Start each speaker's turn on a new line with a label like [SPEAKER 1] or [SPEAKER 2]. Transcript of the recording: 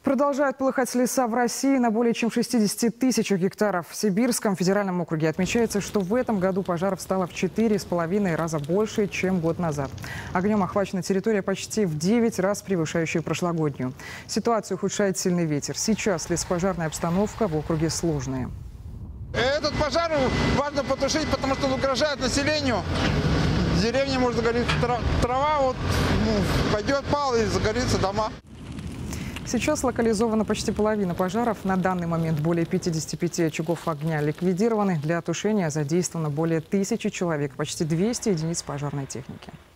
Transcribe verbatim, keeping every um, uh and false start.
[SPEAKER 1] Продолжают полыхать леса в России на более чем шестидесяти тысячах гектаров. В Сибирском федеральном округе отмечается, что в этом году пожаров стало в четыре с половиной раза больше, чем год назад. Огнем охвачена территория почти в девять раз превышающая прошлогоднюю. Ситуацию ухудшает сильный ветер. Сейчас лесопожарная обстановка в округе сложная.
[SPEAKER 2] Этот пожар важно потушить, потому что он угрожает населению. В деревне может загореться трава, вот, ну, пойдет пал и загорится дома.
[SPEAKER 1] Сейчас локализована почти половина пожаров. На данный момент более пятидесяти пяти очагов огня ликвидированы. Для тушения задействовано более тысячи человек, почти двести единиц пожарной техники.